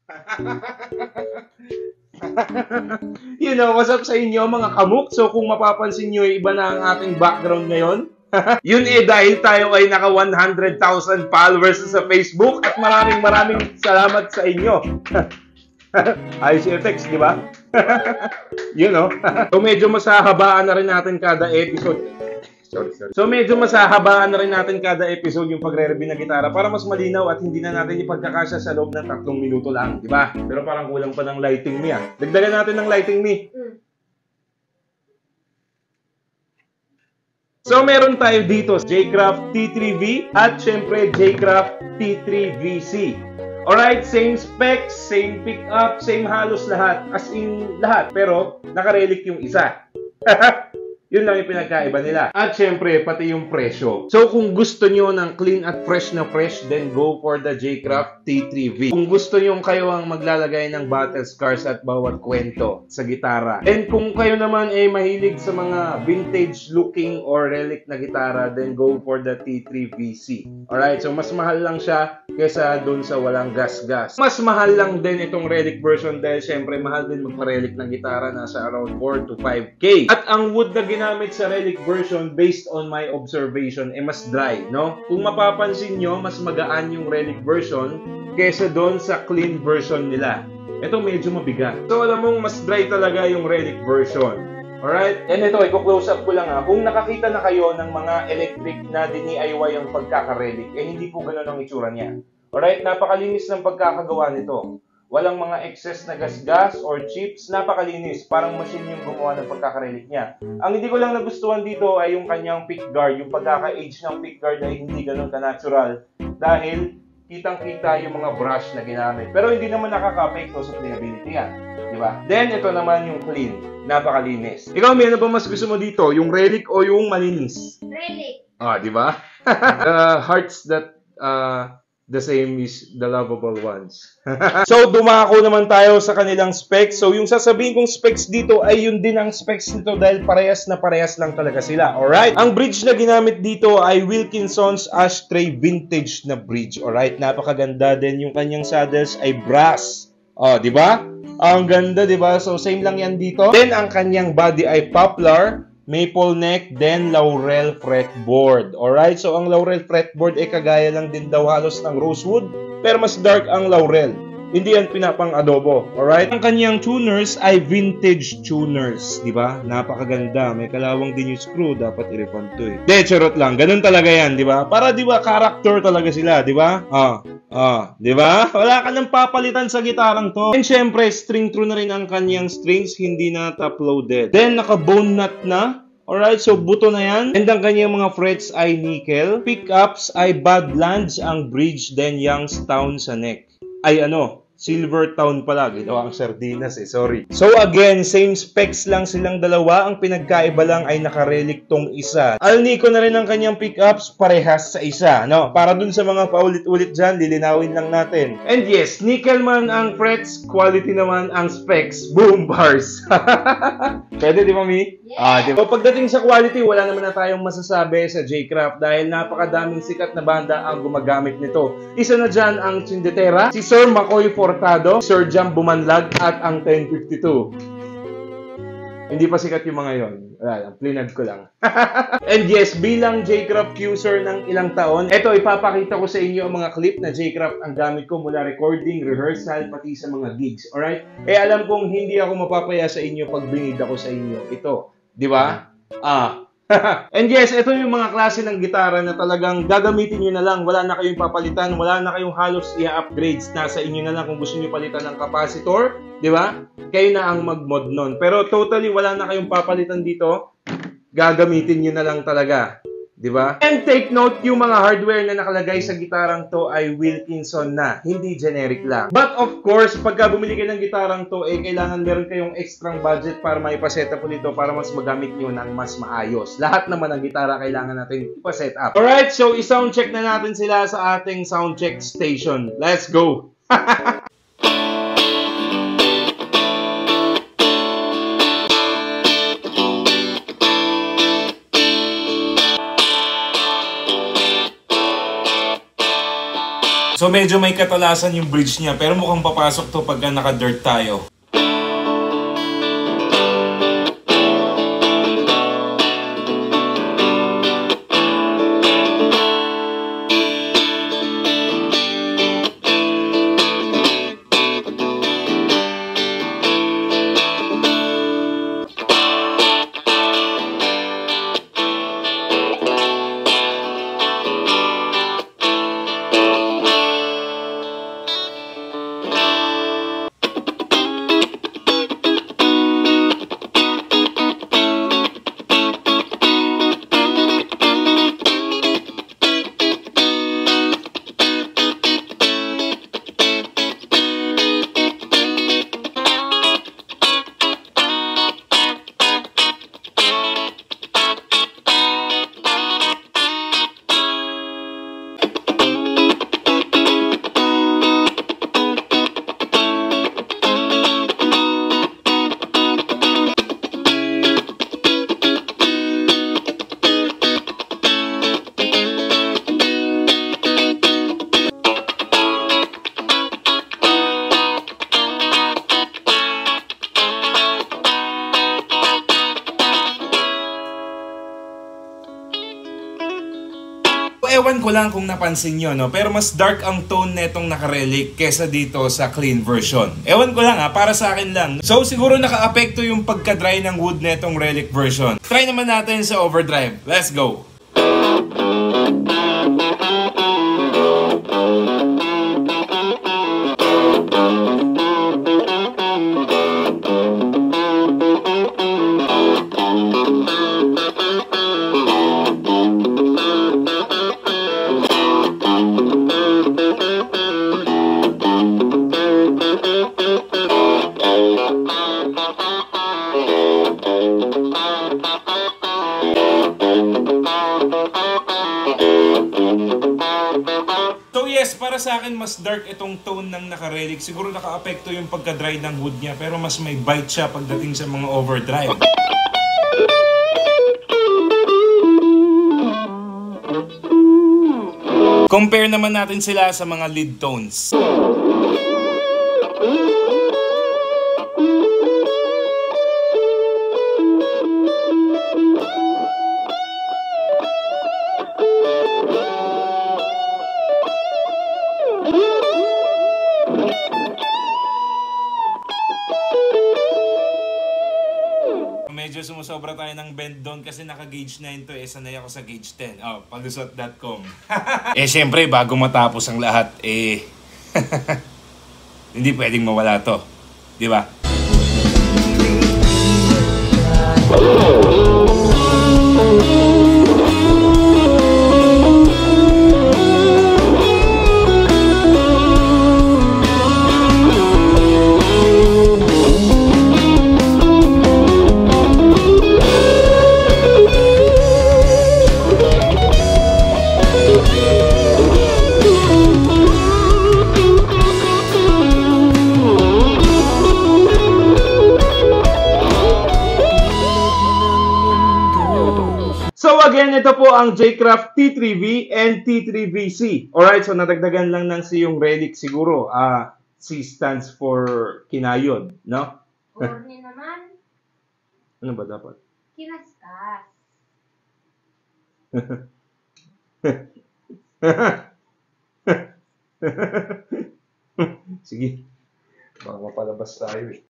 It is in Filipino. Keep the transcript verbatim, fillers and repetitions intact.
You know, what's up sa inyo mga kamuk? So kung mapapansin nyo, iba na ang ating background ngayon. Yun eh, dahil tayo ay naka one hundred thousand followers sa Facebook at maraming maraming salamat sa inyo. Ayos yung text, di ba? You know. So medyo masahabaan na rin natin kada episode. Sorry, sorry. So medyo masahabaan na rin natin kada episode yung pagre-review ng gitara para mas malinaw at hindi na natin ipagkakasya sa loob ng tatlong minuto lang, di ba? Pero parang kulang pa ng lighting me ah. Dagdagan natin ng lighting me. So meron tayo dito J-Craft T three V at syempre J-Craft T three V C. Alright, same specs, same pickup, same halos lahat. As in lahat, pero naka-relic yung isa. Yun lang yung pinagkaiba nila. At syempre, pati yung presyo. So, kung gusto nyo ng clean at fresh na fresh, then go for the J-Craft T three V. Kung gusto nyo kayo ang maglalagay ng battle scars at bawat kwento sa gitara. And kung kayo naman ay mahilig sa mga vintage looking or relic na gitara, then go for the T three V C. Alright, so mas mahal lang siya kesa dun sa walang gas-gas. Mas mahal lang din itong relic version dahil syempre mahal din magpa-relic ng gitara, nasa around four to five K. At ang wood na ginamit sa relic version based on my observation ay mas dry, no? Kung mapapansin nyo, mas magaan yung relic version kesa doon sa clean version nila. Ito medyo mabigat. So alam mong mas dry talaga yung relic version. Alright? And ito, i-close up ko lang ha. Kung nakakita na kayo ng mga electric na D I Y ang pagkaka-relic, eh hindi po ganun ang itsura niya. Alright? Napakalinis ng pagkakagawa nito. Walang mga excess na gas-gas or chips. Napakalinis. Parang machine yung gumawa ng pagkaka-relic niya. Ang hindi ko lang nagustuhan dito ay yung kanyang pick guard. Yung pagkaka-age ng pick guard ay hindi ganun ka-natural. Dahil kitang-kita yung mga brush na ginamit. Pero hindi naman nakaka-apekto sa playability yan. Diba? Then, ito naman yung clean. Napakalinis. Ikaw, may ano ba mas gusto mo dito? Yung relic o yung malinis? Relic. Ah, di ba? uh, hearts that uh, the same is the lovable ones. So, dumako naman tayo sa kanilang specs. So, yung sasabihin kong specs dito ay yun din ang specs nito dahil parehas na parehas lang talaga sila. Alright? Ang bridge na ginamit dito ay Wilkinson's Ashtray Vintage na bridge. Alright? Napakaganda din. Yung kanyang saddles ay brass. Oh, di ba? Ang ganda, di ba? So, same lang yan dito. Then, ang kanyang body ay poplar, maple neck, then laurel fretboard. Alright? So, ang laurel fretboard ay kagaya lang din daw halos ng rosewood, pero mas dark ang laurel. Hindi yan pinapang adobo. Alright? Ang kanyang tuners ay vintage tuners. Di ba? Napakaganda. May kalawang din yung screw. Dapat i-refund to eh. De, charot lang. Ganun talaga yan. Di ba? Para di ba, character talaga sila. Di ba? Ah. Ah, di ba? Wala ka nang papalitan sa gitarang to. And syempre, string through na rin ang kanyang strings, hindi na top-loaded. Then, naka-bone nut na. Alright, so buto na yan. And ang kanyang mga frets ay nickel. Pickups ay Badlands ang bridge, then Youngstown sa neck. Ay ano, Silvertown pala. Ginawa ang sardinas eh, sorry. So again, same specs lang silang dalawa. Ang pinagkaiba lang ay naka-relic tong isa. Alnico na rin ang kanyang pickups, parehas sa isa. No? Para dun sa mga paulit-ulit dyan, lilinawin lang natin. And yes, nickel man ang frets, quality naman ang specs. Boom bars! Pwede di ba, Mi? Yeah. Ah, di ba? So, pagdating sa quality, wala naman na tayong masasabi sa J-Craft dahil napakadaming sikat na banda ang gumagamit nito. Isa na dyan ang Chindetera, si Sir McCoy Fortado, Sir Jam Bumanlag, at ang ten fifty-two. Hindi pa sikat yung mga yon. Wala, plinad ko lang. And yes, bilang J-Craft user ng ilang taon, eto ipapakita ko sa inyo ang mga clip na J-Craft ang gamit ko mula recording, rehearsal, pati sa mga gigs. Alright? Eh alam kong hindi ako mapapaya sa inyo pag binid ako sa inyo. Ito. Di ba? Ah. And yes, ito yung mga klase ng gitara na talagang gagamitin nyo na lang. Wala na kayong papalitan, wala na kayong halos i-upgrades. Nasa inyo na lang kung gusto nyo palitan ng capacitor, di ba? Kayo na ang mag-mod nun. Pero totally wala na kayong papalitan dito. Gagamitin nyo na lang talaga. Di ba? And take note, yung mga hardware na nakalagay sa gitarang to ay Wilkinson na, hindi generic lang. But of course, pagka bumili kayo ng gitarang to, eh, kailangan meron kayong extra budget para maipaset up nito para mas magamit nyo ng mas maayos. Lahat naman ng gitara kailangan natin ipaset up. Alright, so i-sound check na natin sila sa ating sound check station. Let's go! So So medyo may katalasan yung bridge niya, pero mukhang papasok to pagka naka-dirt tayo. Ewan ko lang kung napansin nyo, no? Pero mas dark ang tone netong naka-relic kesa dito sa clean version. Ewan ko lang ha, para sa akin lang. So siguro naka-apekto yung pagka-dry ng wood netong relic version. Try naman natin sa overdrive. Let's go! So yes, para sa akin mas dark itong tone ng naka-relic. Siguro naka-apekto yung pagka-dry ng wood niya, pero mas may bite siya pagdating sa mga overdrive. Compare naman natin sila sa mga lead tones. Medyo sumusobra tayo ng bend down kasi naka-gauge nine to eh. Sanay ako sa gauge ten. Oh, palusot dot com. Eh, syempre, bago matapos ang lahat, eh, hindi pwedeng mawala to. Di ba? So again, ito po ang J-Craft T three V and T three V C. Alright, so nadagdagan lang ng C yung relic siguro. Uh, C stands for kinayod, no? Orne naman. Ano ba dapat? Kinaskas. Sige. Baka mapalabas tayo eh.